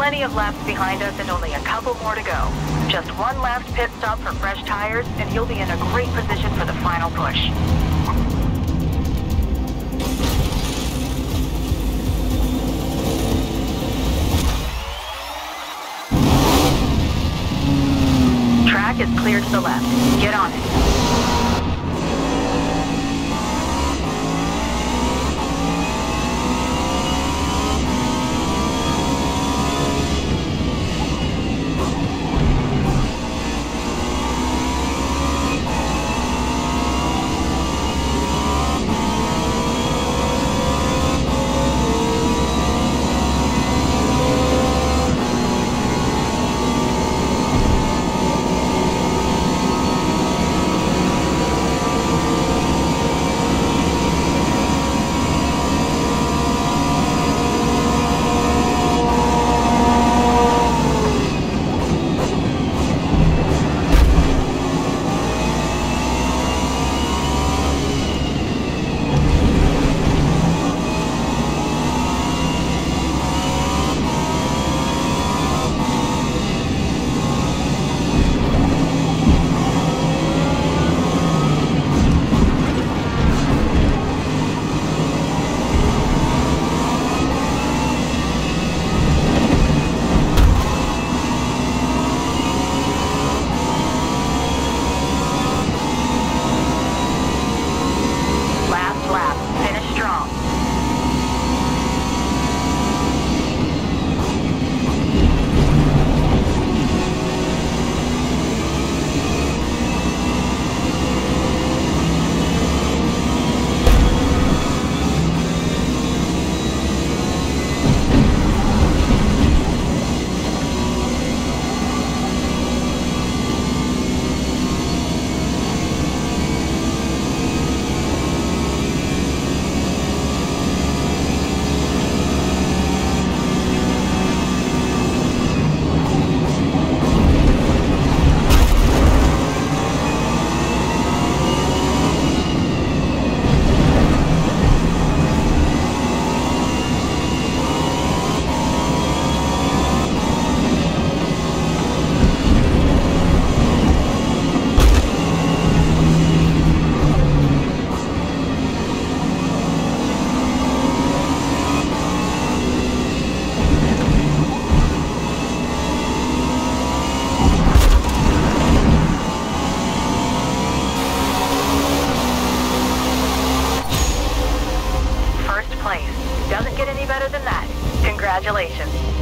plenty of laps behind us and only a couple more to go. Just one last pit stop for fresh tires, and you'll be in a great position for the final push. Track is clear to the left. Get on it. Doesn't get any better than that. Congratulations.